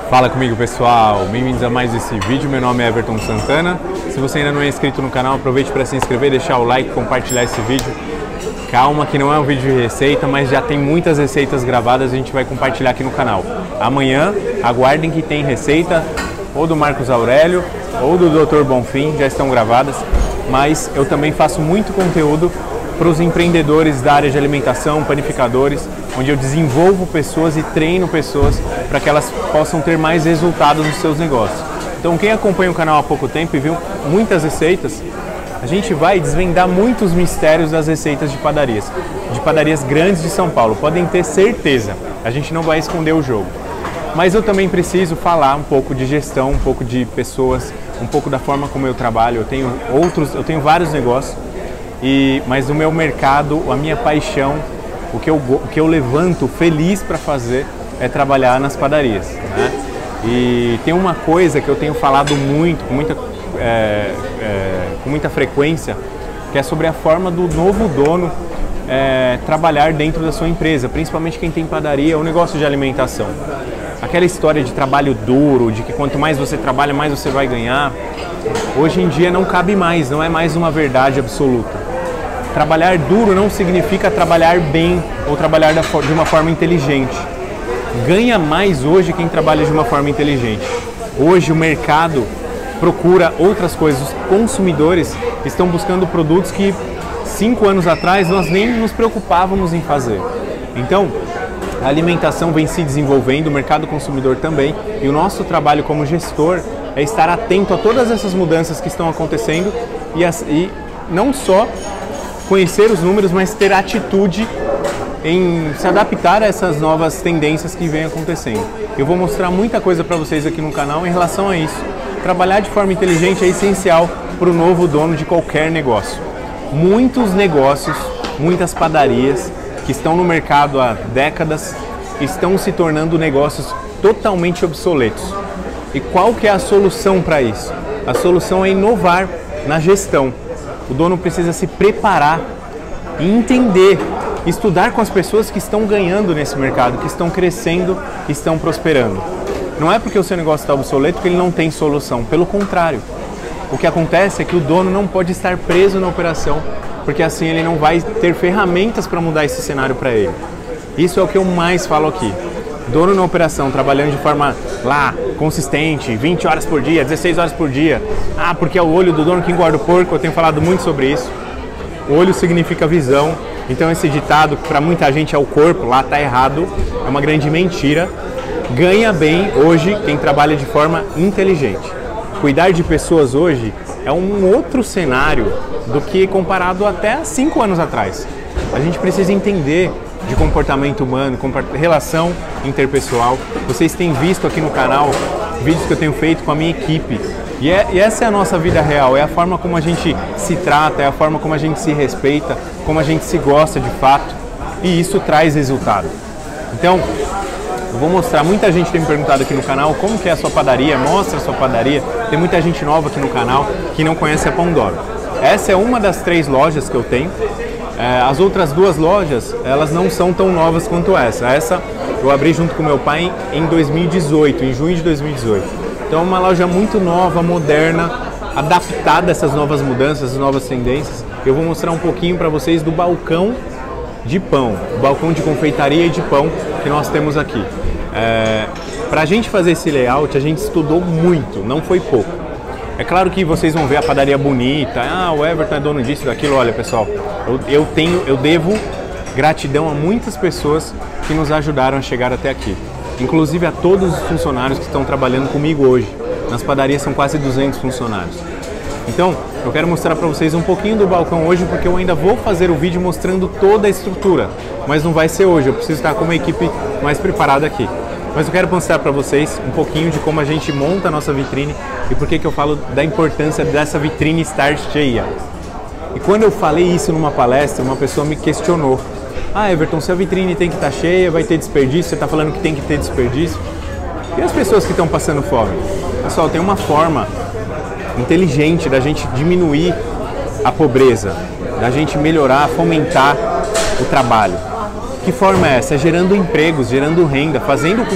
Fala comigo, pessoal, bem-vindos a mais esse vídeo. Meu nome é Everton Santana. Se você ainda não é inscrito no canal, aproveite para se inscrever, deixar o like, compartilhar esse vídeo. Calma que não é um vídeo de receita, mas já tem muitas receitas gravadas, a gente vai compartilhar aqui no canal. Amanhã, aguardem que tem receita ou do Marcos Aurélio ou do Dr. Bonfim, já estão gravadas, mas eu também faço muito conteúdo para os empreendedores da área de alimentação, panificadores, onde eu desenvolvo pessoas e treino pessoas para que elas possam ter mais resultados nos seus negócios. Então, quem acompanha o canal há pouco tempo e viu muitas receitas, a gente vai desvendar muitos mistérios das receitas de padarias grandes de São Paulo. Podem ter certeza, a gente não vai esconder o jogo. Mas eu também preciso falar um pouco de gestão, um pouco de pessoas, um pouco da forma como eu trabalho. Eu tenho vários negócios. Mas o meu mercado, a minha paixão, o que eu levanto feliz para fazer é trabalhar nas padarias, né? E tem uma coisa que eu tenho falado muito, com muita frequência, que é sobre a forma do novo dono trabalhar dentro da sua empresa, principalmente quem tem padaria ou negócio de alimentação. Aquela história de trabalho duro, de que quanto mais você trabalha, mais você vai ganhar, hoje em dia não cabe mais, não é mais uma verdade absoluta. Trabalhar duro não significa trabalhar bem ou trabalhar de uma forma inteligente. Ganha mais hoje quem trabalha de uma forma inteligente. Hoje o mercado procura outras coisas. Os consumidores estão buscando produtos que 5 anos atrás nós nem nos preocupávamos em fazer. Então, a alimentação vem se desenvolvendo, o mercado consumidor também, e o nosso trabalho como gestor é estar atento a todas essas mudanças que estão acontecendo e não só conhecer os números, mas ter atitude em se adaptar a essas novas tendências que vêm acontecendo. Eu vou mostrar muita coisa para vocês aqui no canal em relação a isso. Trabalhar de forma inteligente é essencial para o novo dono de qualquer negócio. Muitos negócios, muitas padarias que estão no mercado há décadas estão se tornando negócios totalmente obsoletos. E qual que é a solução para isso? A solução é inovar na gestão. O dono precisa se preparar e entender, estudar com as pessoas que estão ganhando nesse mercado, que estão crescendo, que estão prosperando. Não é porque o seu negócio está obsoleto que ele não tem solução, pelo contrário. O que acontece é que o dono não pode estar preso na operação, porque assim ele não vai ter ferramentas para mudar esse cenário para ele. Isso é o que eu mais falo aqui. Dono na operação, trabalhando de forma consistente, 20 horas por dia, 16 horas por dia. Porque é o olho do dono que engorda o porco, eu tenho falado muito sobre isso. O olho significa visão, então esse ditado, que para muita gente é o corpo, lá está errado, é uma grande mentira. Ganha bem hoje quem trabalha de forma inteligente. Cuidar de pessoas hoje é um outro cenário do que comparado até 5 anos atrás. A gente precisa entender de comportamento humano, relação interpessoal. Vocês têm visto aqui no canal vídeos que eu tenho feito com a minha equipe. E essa é a nossa vida real, é a forma como a gente se trata, é a forma como a gente se respeita, como a gente se gosta de fato. E isso traz resultado. Então, eu vou mostrar, muita gente tem me perguntado aqui no canal como que é a sua padaria, mostra a sua padaria. Tem muita gente nova aqui no canal que não conhece a Pão d'Oro. Essa é uma das 3 lojas que eu tenho. As outras 2 lojas, elas não são tão novas quanto essa. Essa eu abri junto com meu pai em 2018, em junho de 2018. Então é uma loja muito nova, moderna, adaptada a essas novas mudanças, essas novas tendências. Eu vou mostrar um pouquinho para vocês do balcão de pão, o balcão de confeitaria e de pão que nós temos aqui. Para a gente fazer esse layout, a gente estudou muito, não foi pouco. É claro que vocês vão ver a padaria bonita, o Everton é dono disso, daquilo. Olha, pessoal, eu devo gratidão a muitas pessoas que nos ajudaram a chegar até aqui. Inclusive a todos os funcionários que estão trabalhando comigo hoje. Nas padarias são quase 200 funcionários. Então, eu quero mostrar para vocês um pouquinho do balcão hoje, porque eu ainda vou fazer o vídeo mostrando toda a estrutura. Mas não vai ser hoje, eu preciso estar com uma equipe mais preparada aqui. Mas eu quero mostrar para vocês um pouquinho de como a gente monta a nossa vitrine e por que eu falo da importância dessa vitrine estar cheia. E quando eu falei isso numa palestra, uma pessoa me questionou. Everton, se a vitrine tem que estar cheia, vai ter desperdício, você está falando que tem que ter desperdício. E as pessoas que estão passando fome? Pessoal, tem uma forma inteligente da gente diminuir a pobreza, da gente melhorar, fomentar o trabalho. Que forma é essa? É gerando empregos, gerando renda, fazendo com que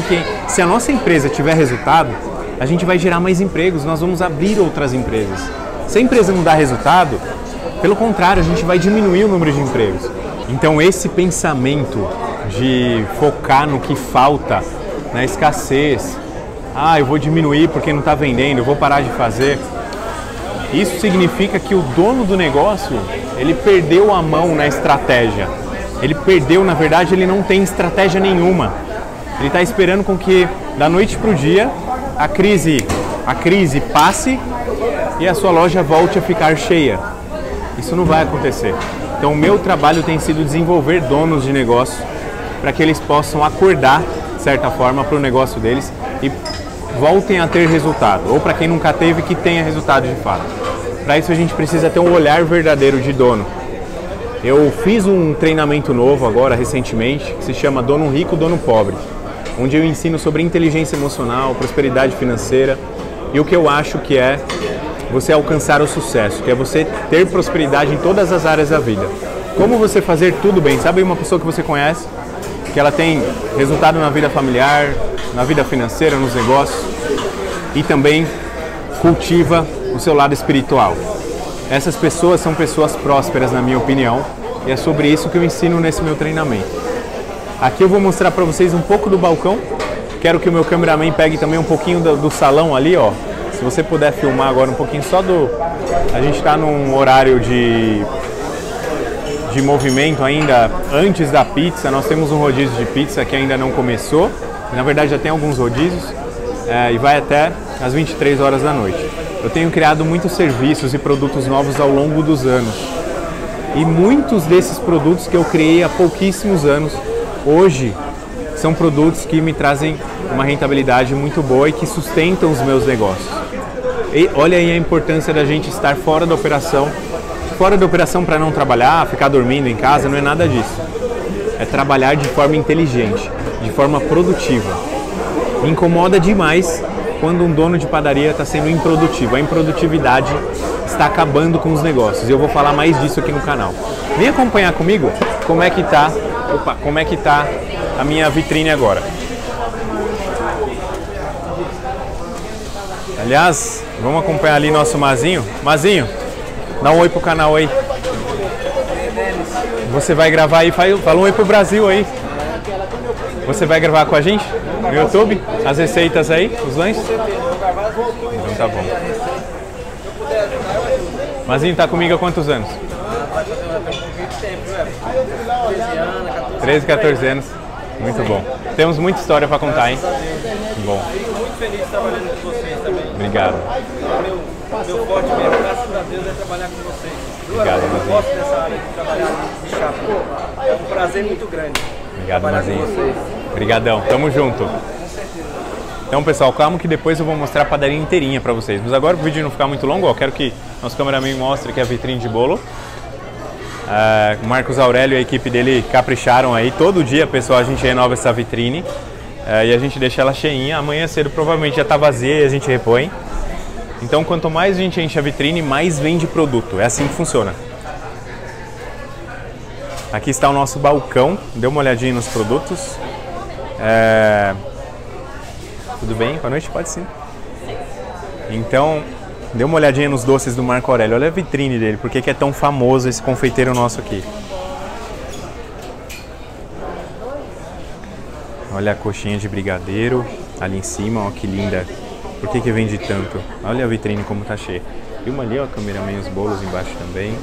Se a nossa empresa tiver resultado, a gente vai gerar mais empregos, nós vamos abrir outras empresas. Se a empresa não dá resultado, pelo contrário, a gente vai diminuir o número de empregos. Então esse pensamento de focar no que falta, na escassez, eu vou diminuir porque não está vendendo, eu vou parar de fazer. Isso significa que o dono do negócio, ele perdeu a mão na estratégia. Ele perdeu, na verdade, ele não tem estratégia nenhuma. Ele está esperando com que, da noite para o dia, a crise passe e a sua loja volte a ficar cheia. Isso não vai acontecer. Então, o meu trabalho tem sido desenvolver donos de negócio para que eles possam acordar, de certa forma, para o negócio deles e voltem a ter resultado. Ou para quem nunca teve, que tenha resultado de fato. Para isso, a gente precisa ter um olhar verdadeiro de dono. Eu fiz um treinamento novo agora, recentemente, que se chama Dono Rico, Dono Pobre, onde eu ensino sobre inteligência emocional, prosperidade financeira e o que eu acho que é você alcançar o sucesso, que é você ter prosperidade em todas as áreas da vida. Como você fazer tudo bem? Sabe uma pessoa que você conhece, que ela tem resultado na vida familiar, na vida financeira, nos negócios e também cultiva o seu lado espiritual. Essas pessoas são pessoas prósperas, na minha opinião, e é sobre isso que eu ensino nesse meu treinamento. Aqui eu vou mostrar para vocês um pouco do balcão. Quero que o meu cameraman pegue também um pouquinho do salão ali, ó. Se você puder filmar agora um pouquinho só do... A gente está num horário de movimento ainda antes da pizza. Nós temos um rodízio de pizza que ainda não começou. Na verdade já tem alguns rodízios e vai até às 23 horas da noite. Eu tenho criado muitos serviços e produtos novos ao longo dos anos. E muitos desses produtos que eu criei há pouquíssimos anos, hoje, são produtos que me trazem uma rentabilidade muito boa e que sustentam os meus negócios. E olha aí a importância da gente estar fora da operação. Fora da operação para não trabalhar, ficar dormindo em casa, não é nada disso. É trabalhar de forma inteligente, de forma produtiva. Me incomoda demais quando um dono de padaria está sendo improdutivo. A improdutividade está acabando com os negócios. E eu vou falar mais disso aqui no canal. Vem acompanhar comigo como é que tá a minha vitrine agora. Aliás, vamos acompanhar ali nosso Mazinho. Mazinho, dá um oi pro canal aí. Você vai gravar aí, fala um oi pro Brasil aí. Você vai gravar com a gente no YouTube? As receitas aí, os lanches? Então tá bom. Mazinho tá comigo há quantos anos? 13, 14 anos. Muito bom. Temos muita história para contar, hein? Bom. Fico muito feliz trabalhando com vocês também. Obrigado. Meu forte mesmo, graças a Deus, é trabalhar com vocês. Obrigado, eu Mazinho. gosto dessa área de trabalhar de chapa. É um prazer muito grande. Obrigado, Mazinho. Com vocês. Obrigadão. Tamo junto. Então, pessoal, calma que depois eu vou mostrar a padaria inteirinha para vocês. Mas agora, para o vídeo não ficar muito longo, eu quero que nosso cameraman mostre aqui a vitrine de bolo. O Marcos Aurélio e a equipe dele capricharam aí. Todo dia, pessoal, a gente renova essa vitrine e a gente deixa ela cheinha. Amanhã cedo provavelmente já está vazia e a gente repõe. Então, quanto mais a gente enche a vitrine, mais vende produto. É assim que funciona. Aqui está o nosso balcão. Dê uma olhadinha nos produtos. Tudo bem? Boa noite? Pode sim. Então, dê uma olhadinha nos doces do Marco Aurélio. Olha a vitrine dele, por que é tão famoso esse confeiteiro nosso aqui. Olha a coxinha de brigadeiro ali em cima, ó, que linda. Por que vende tanto? Olha a vitrine como tá cheia. E uma ali, ó, cameraman, os bolos embaixo também.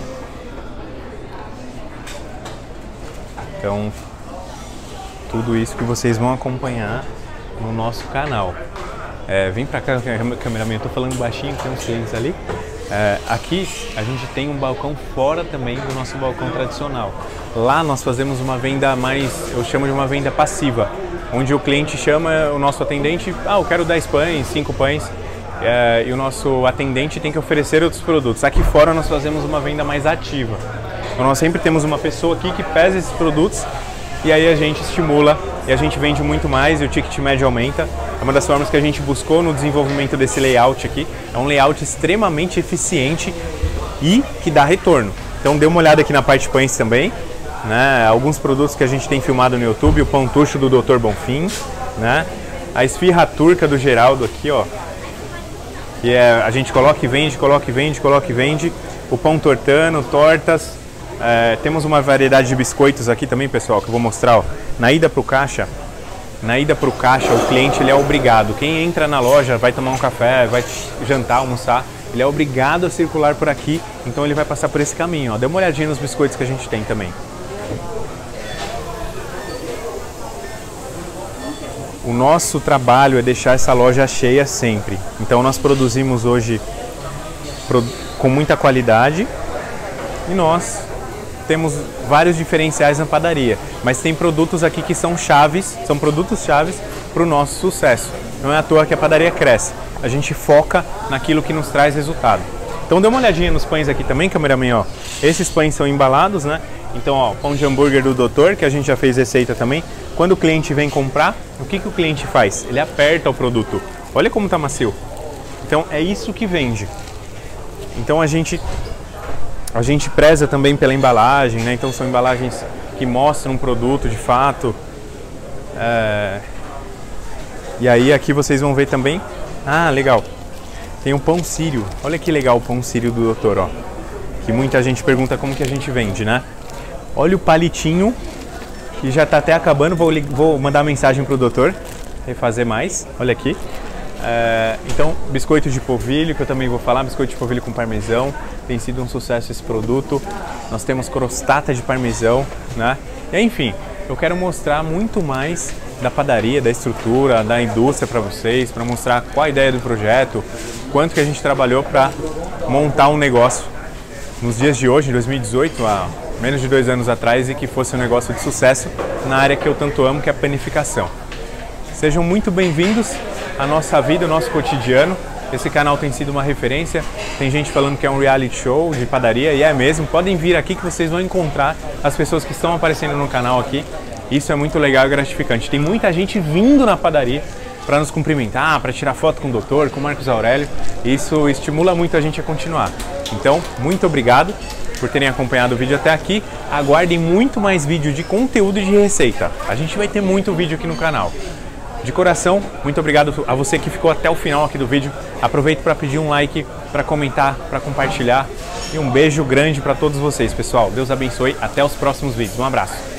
Então, tudo isso que vocês vão acompanhar no nosso canal. Vem pra cá, cameraman, eu tô falando baixinho, tem uns clientes ali. Aqui a gente tem um balcão fora também do nosso balcão tradicional. Lá nós fazemos uma venda mais, eu chamo de uma venda passiva, onde o cliente chama o nosso atendente, eu quero 10 pães, 5 pães, e o nosso atendente tem que oferecer outros produtos. Aqui fora nós fazemos uma venda mais ativa. Então nós sempre temos uma pessoa aqui que pesa esses produtos e aí a gente estimula e a gente vende muito mais e o ticket médio aumenta. É uma das formas que a gente buscou no desenvolvimento desse layout aqui. É um layout extremamente eficiente e que dá retorno. Então dê uma olhada aqui na parte de pães também, né? Alguns produtos que a gente tem filmado no YouTube, o pão tucho do Dr. Bonfim, né? A esfirra turca do Geraldo aqui, ó. Que é, a gente coloca e vende, coloca e vende, coloca e vende. O pão tortano, tortas. Temos uma variedade de biscoitos aqui também, pessoal, que eu vou mostrar, ó. Na ida pro caixa, o cliente ele é obrigado. Quem entra na loja vai tomar um café, vai jantar, almoçar, ele é obrigado a circular por aqui, então ele vai passar por esse caminho, ó. Dê uma olhadinha nos biscoitos que a gente tem também. O nosso trabalho é deixar essa loja cheia sempre. Então nós produzimos hoje com muita qualidade e nós temos vários diferenciais na padaria, mas tem produtos aqui que são chaves, são produtos chaves para o nosso sucesso. Não é à toa que a padaria cresce. A gente foca naquilo que nos traz resultado. Então dê uma olhadinha nos pães aqui também, cameraman, ó. Esses pães são embalados, né? Então, ó, pão de hambúrguer do Doutor, que a gente já fez receita também. Quando o cliente vem comprar, o que o cliente faz? Ele aperta o produto. Olha como tá macio. Então é isso que vende. Então a gente preza também pela embalagem, né? Então são embalagens que mostram um produto de fato. E aí aqui vocês vão ver também. Ah, legal. Tem um pão sírio. Olha que legal o pão sírio do Doutor, ó. Que muita gente pergunta como que a gente vende, né? Olha o palitinho, que já tá até acabando. Vou mandar mensagem pro Doutor refazer mais. Olha aqui. Então, biscoito de polvilho, que eu também vou falar, biscoito de polvilho com parmesão, tem sido um sucesso esse produto. Nós temos crostata de parmesão, né? E enfim, eu quero mostrar muito mais da padaria, da estrutura, da indústria para vocês, para mostrar qual a ideia do projeto, quanto que a gente trabalhou para montar um negócio nos dias de hoje, em 2018, há menos de 2 anos atrás, e que fosse um negócio de sucesso na área que eu tanto amo, que é a panificação. Sejam muito bem-vindos à nossa vida, ao nosso cotidiano. Esse canal tem sido uma referência. Tem gente falando que é um reality show de padaria, e é mesmo. Podem vir aqui que vocês vão encontrar as pessoas que estão aparecendo no canal aqui. Isso é muito legal e gratificante. Tem muita gente vindo na padaria para nos cumprimentar, para tirar foto com o Doutor, com o Marcos Aurélio. Isso estimula muito a gente a continuar. Então, muito obrigado por terem acompanhado o vídeo até aqui. Aguardem muito mais vídeo de conteúdo e de receita. A gente vai ter muito vídeo aqui no canal. De coração, muito obrigado a você que ficou até o final aqui do vídeo. Aproveito para pedir um like, para comentar, para compartilhar. E um beijo grande para todos vocês, pessoal. Deus abençoe. Até os próximos vídeos. Um abraço.